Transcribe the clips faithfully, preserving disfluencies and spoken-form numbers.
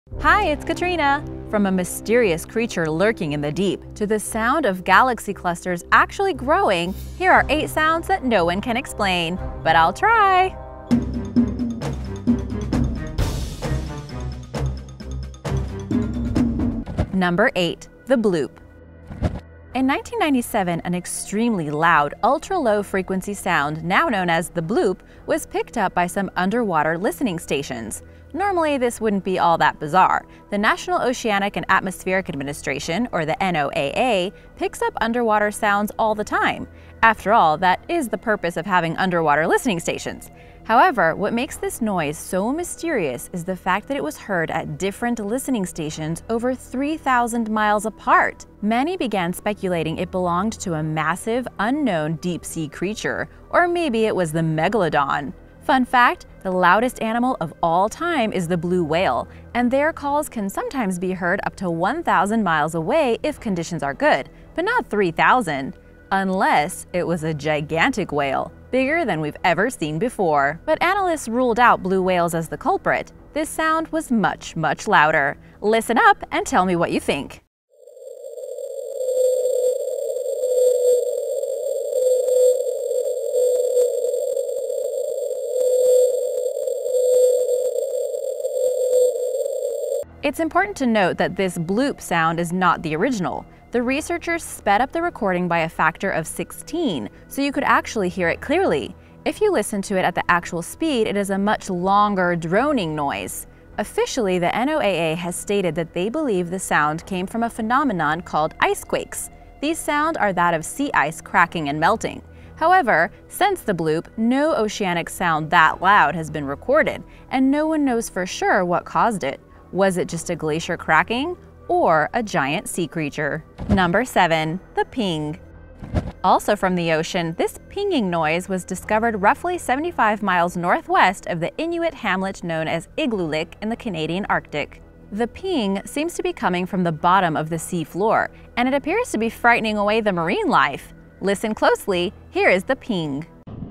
Hi, it's Katrina! From a mysterious creature lurking in the deep to the sound of galaxy clusters actually growing, here are eight sounds that no one can explain. But I'll try! Number eight. The Bloop. In nineteen ninety-seven, an extremely loud, ultra-low frequency sound, now known as the bloop, was picked up by some underwater listening stations. Normally, this wouldn't be all that bizarre. The National Oceanic and Atmospheric Administration, or the N O A A, picks up underwater sounds all the time. After all, that is the purpose of having underwater listening stations. However, what makes this noise so mysterious is the fact that it was heard at different listening stations over three thousand miles apart. Many began speculating it belonged to a massive, unknown deep-sea creature, or maybe it was the megalodon. Fun fact, the loudest animal of all time is the blue whale, and their calls can sometimes be heard up to one thousand miles away if conditions are good, but not three thousand. Unless it was a gigantic whale, bigger than we've ever seen before. But analysts ruled out blue whales as the culprit. This sound was much, much louder. Listen up and tell me what you think. It's important to note that this bloop sound is not the original. The researchers sped up the recording by a factor of sixteen, so you could actually hear it clearly. If you listen to it at the actual speed, it is a much longer, droning noise. Officially, the N O A A has stated that they believe the sound came from a phenomenon called ice quakes. These sounds are that of sea ice cracking and melting. However, since the bloop, no oceanic sound that loud has been recorded, and no one knows for sure what caused it. Was it just a glacier cracking, or a giant sea creature? Number seven. The ping. Also from the ocean, this pinging noise was discovered roughly seventy-five miles northwest of the Inuit hamlet known as Igloolik in the Canadian Arctic. The ping seems to be coming from the bottom of the sea floor, and it appears to be frightening away the marine life. Listen closely, here is the ping.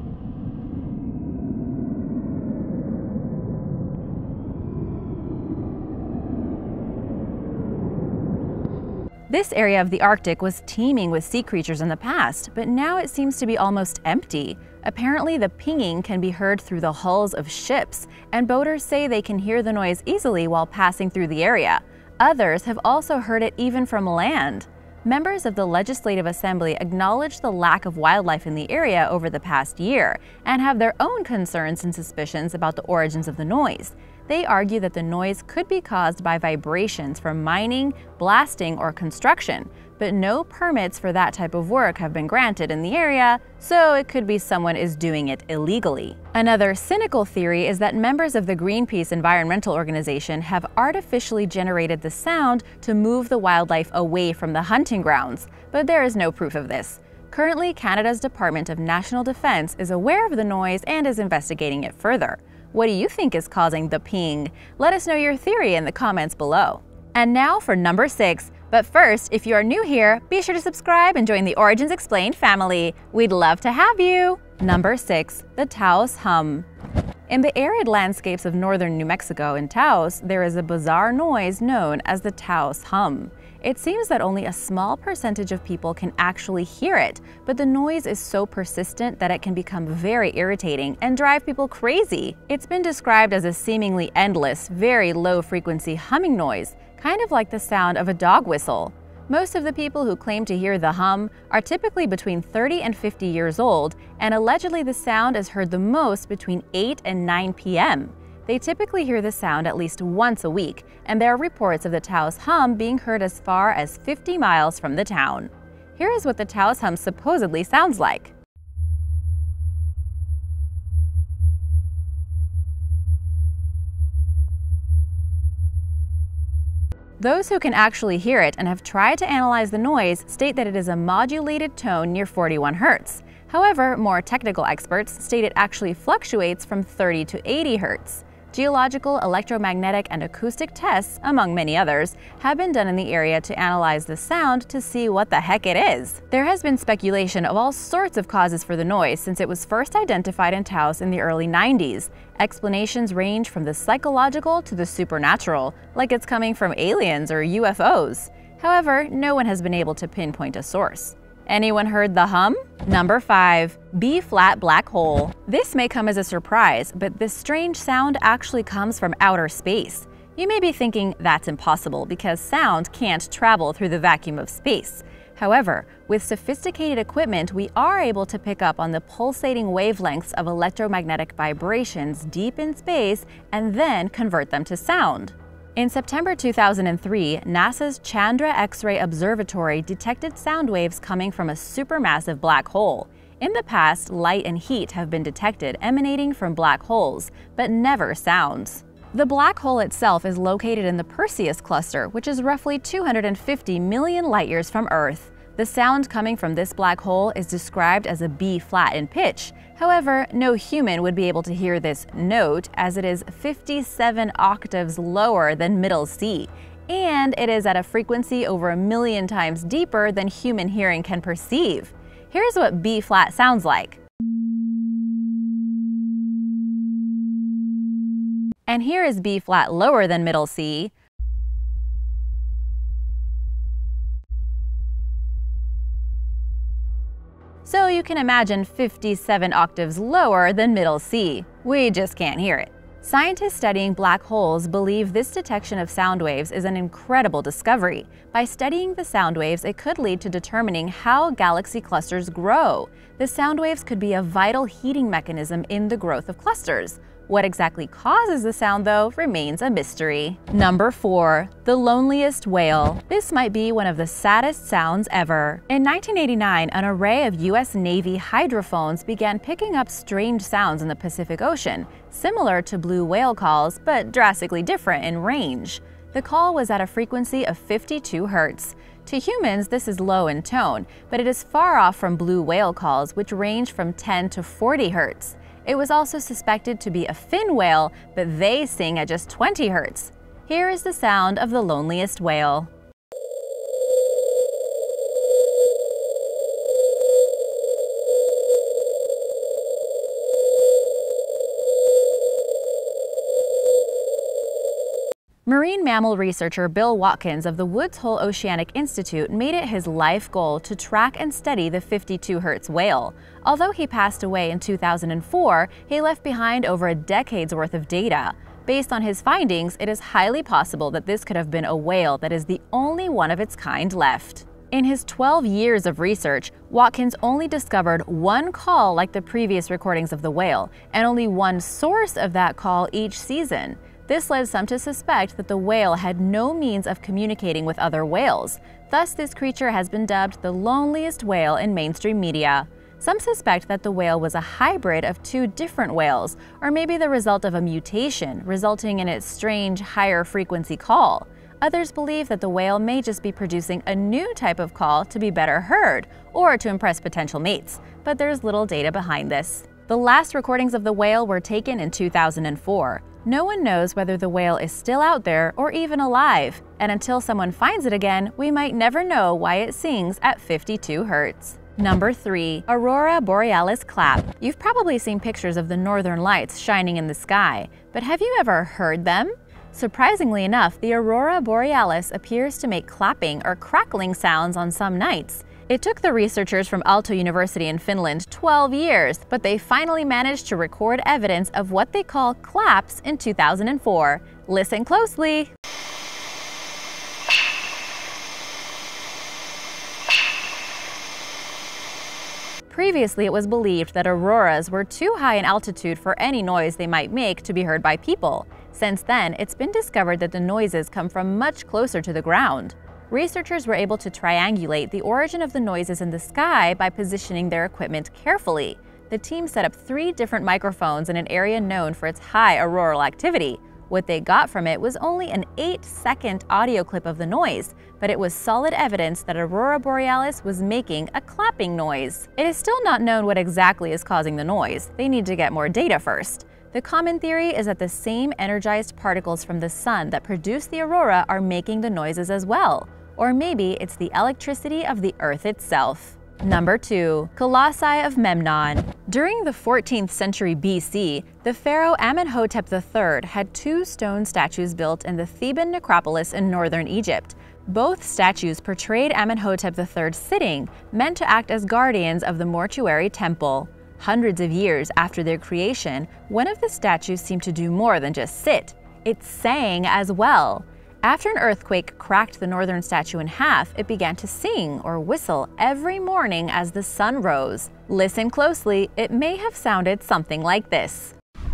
This area of the Arctic was teeming with sea creatures in the past, but now it seems to be almost empty. Apparently, the pinging can be heard through the hulls of ships, and boaters say they can hear the noise easily while passing through the area. Others have also heard it even from land. Members of the Legislative Assembly acknowledged the lack of wildlife in the area over the past year and have their own concerns and suspicions about the origins of the noise. They argue that the noise could be caused by vibrations from mining, blasting, or construction, but no permits for that type of work have been granted in the area, so it could be someone is doing it illegally. Another cynical theory is that members of the Greenpeace environmental organization have artificially generated the sound to move the wildlife away from the hunting grounds, but there is no proof of this. Currently, Canada's Department of National Defence is aware of the noise and is investigating it further. What do you think is causing the ping? Let us know your theory in the comments below. And now for number six. But first, if you are new here, be sure to subscribe and join the Origins Explained family. We'd love to have you! Number six. The Taos Hum. In the arid landscapes of northern New Mexico in Taos, there is a bizarre noise known as the Taos Hum. It seems that only a small percentage of people can actually hear it, but the noise is so persistent that it can become very irritating and drive people crazy. It's been described as a seemingly endless, very low-frequency humming noise, kind of like the sound of a dog whistle. Most of the people who claim to hear the hum are typically between thirty and fifty years old, and allegedly the sound is heard the most between eight and nine p m They typically hear the sound at least once a week, and there are reports of the Taos Hum being heard as far as fifty miles from the town. Here is what the Taos Hum supposedly sounds like. Those who can actually hear it and have tried to analyze the noise state that it is a modulated tone near forty-one hertz. However, more technical experts state it actually fluctuates from thirty to eighty hertz. Geological, electromagnetic, and acoustic tests, among many others, have been done in the area to analyze the sound to see what the heck it is. There has been speculation of all sorts of causes for the noise since it was first identified in Taos in the early nineties. Explanations range from the psychological to the supernatural, like it's coming from aliens or U F Os. However, no one has been able to pinpoint a source. Anyone heard the hum? Number five. B-flat black hole. This may come as a surprise, but this strange sound actually comes from outer space. You may be thinking that's impossible because sound can't travel through the vacuum of space. However, with sophisticated equipment, we are able to pick up on the pulsating wavelengths of electromagnetic vibrations deep in space and then convert them to sound. In September two thousand three, NASA's Chandra X-ray Observatory detected sound waves coming from a supermassive black hole. In the past, light and heat have been detected emanating from black holes, but never sounds. The black hole itself is located in the Perseus cluster, which is roughly two hundred fifty million light-years from Earth. The sound coming from this black hole is described as a B-flat in pitch. However, no human would be able to hear this note as it is fifty-seven octaves lower than middle C, and it is at a frequency over a million times deeper than human hearing can perceive. Here's what B-flat sounds like. And here is B-flat lower than middle C. So you can imagine fifty-seven octaves lower than middle C. We just can't hear it. Scientists studying black holes believe this detection of sound waves is an incredible discovery. By studying the sound waves, it could lead to determining how galaxy clusters grow. The sound waves could be a vital heating mechanism in the growth of clusters. What exactly causes the sound, though, remains a mystery. Number four. The Loneliest Whale. This might be one of the saddest sounds ever. In nineteen eighty-nine, an array of U S Navy hydrophones began picking up strange sounds in the Pacific Ocean, similar to blue whale calls, but drastically different in range. The call was at a frequency of fifty-two hertz. To humans, this is low in tone, but it is far off from blue whale calls, which range from ten to forty hertz. It was also suspected to be a fin whale, but they sing at just twenty hertz. Here is the sound of the loneliest whale. Marine mammal researcher Bill Watkins of the Woods Hole Oceanic Institute made it his life goal to track and study the fifty-two hertz whale. Although he passed away in two thousand four, he left behind over a decade's worth of data. Based on his findings, it is highly possible that this could have been a whale that is the only one of its kind left. In his twelve years of research, Watkins only discovered one call like the previous recordings of the whale, and only one source of that call each season. This led some to suspect that the whale had no means of communicating with other whales. Thus, this creature has been dubbed the loneliest whale in mainstream media. Some suspect that the whale was a hybrid of two different whales, or maybe the result of a mutation, resulting in its strange higher frequency call. Others believe that the whale may just be producing a new type of call to be better heard, or to impress potential mates, but there's little data behind this. The last recordings of the whale were taken in two thousand four. No one knows whether the whale is still out there or even alive, and until someone finds it again, we might never know why it sings at fifty-two hertz. Number three. Aurora Borealis clap. You've probably seen pictures of the northern lights shining in the sky, but have you ever heard them? Surprisingly enough, the Aurora Borealis appears to make clapping or crackling sounds on some nights. It took the researchers from Aalto University in Finland twelve years, but they finally managed to record evidence of what they call claps in two thousand four. Listen closely. Previously, it was believed that auroras were too high in altitude for any noise they might make to be heard by people. Since then, it's been discovered that the noises come from much closer to the ground. Researchers were able to triangulate the origin of the noises in the sky by positioning their equipment carefully. The team set up three different microphones in an area known for its high auroral activity. What they got from it was only an eight second audio clip of the noise, but it was solid evidence that Aurora Borealis was making a clapping noise. It is still not known what exactly is causing the noise. They need to get more data first. The common theory is that the same energized particles from the sun that produce the aurora are making the noises as well. Or maybe it's the electricity of the Earth itself. Number two. Colossi of Memnon. During the fourteenth century B C, the pharaoh Amenhotep the third had two stone statues built in the Theban necropolis in northern Egypt. Both statues portrayed Amenhotep the third sitting, meant to act as guardians of the mortuary temple. Hundreds of years after their creation, one of the statues seemed to do more than just sit. It sang as well. After an earthquake cracked the northern statue in half, it began to sing or whistle every morning as the sun rose. Listen closely, it may have sounded something like this.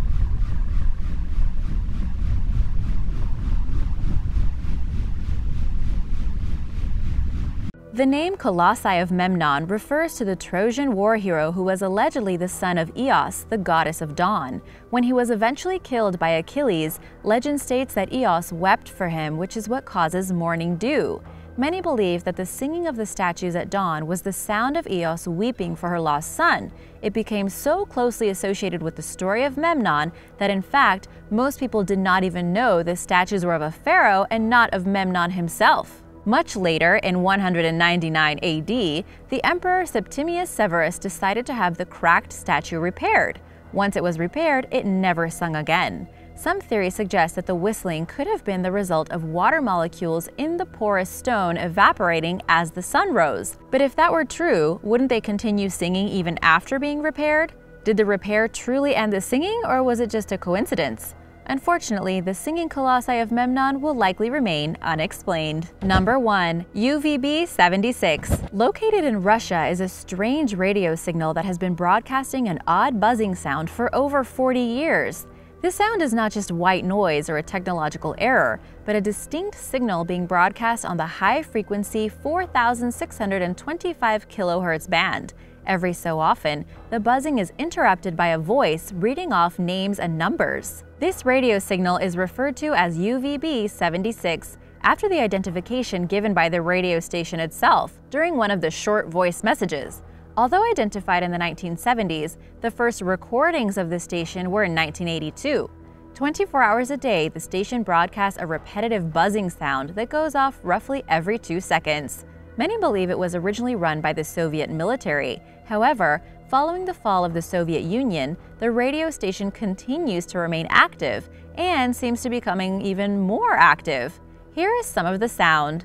The name Colossi of Memnon refers to the Trojan war hero who was allegedly the son of Eos, the goddess of dawn. When he was eventually killed by Achilles, legend states that Eos wept for him, which is what causes morning dew. Many believe that the singing of the statues at dawn was the sound of Eos weeping for her lost son. It became so closely associated with the story of Memnon that in fact, most people did not even know the statues were of a pharaoh and not of Memnon himself. Much later, in one hundred ninety-nine A D, the Emperor Septimius Severus decided to have the cracked statue repaired. Once it was repaired, it never sung again. Some theories suggest that the whistling could have been the result of water molecules in the porous stone evaporating as the sun rose. But if that were true, wouldn't they continue singing even after being repaired? Did the repair truly end the singing, or was it just a coincidence? Unfortunately, the singing Colossi of Memnon will likely remain unexplained. Number one. U V B seventy-six. Located in Russia is a strange radio signal that has been broadcasting an odd buzzing sound for over forty years. This sound is not just white noise or a technological error, but a distinct signal being broadcast on the high-frequency four thousand six hundred twenty-five kilohertz band. Every so often, the buzzing is interrupted by a voice reading off names and numbers. This radio signal is referred to as U V B seventy-six, after the identification given by the radio station itself during one of the short voice messages. Although identified in the nineteen seventies, the first recordings of the station were in nineteen eighty-two. twenty-four hours a day, the station broadcasts a repetitive buzzing sound that goes off roughly every two seconds. Many believe it was originally run by the Soviet military. However, following the fall of the Soviet Union, the radio station continues to remain active and seems to be becoming even more active. Here is some of the sound.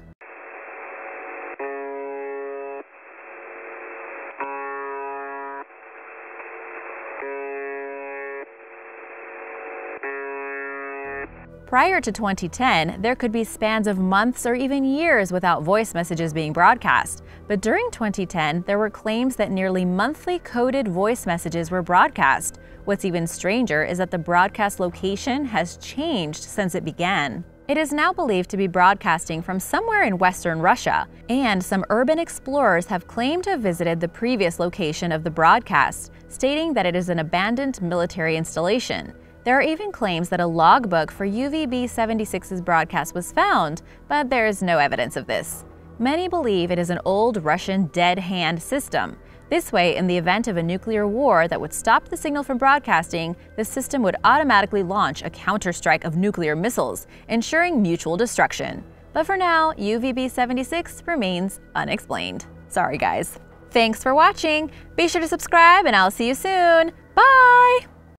Prior to twenty ten, there could be spans of months or even years without voice messages being broadcast. But during twenty ten, there were claims that nearly monthly coded voice messages were broadcast. What's even stranger is that the broadcast location has changed since it began. It is now believed to be broadcasting from somewhere in western Russia, and some urban explorers have claimed to have visited the previous location of the broadcast, stating that it is an abandoned military installation. There are even claims that a logbook for U V B seventy-six's broadcast was found, but there is no evidence of this. Many believe it is an old Russian dead hand system. This way, in the event of a nuclear war that would stop the signal from broadcasting, the system would automatically launch a counterstrike of nuclear missiles, ensuring mutual destruction. But for now, U V B seventy-six remains unexplained. Sorry guys. Thanks for watching. Be sure to subscribe and I'll see you soon. Bye!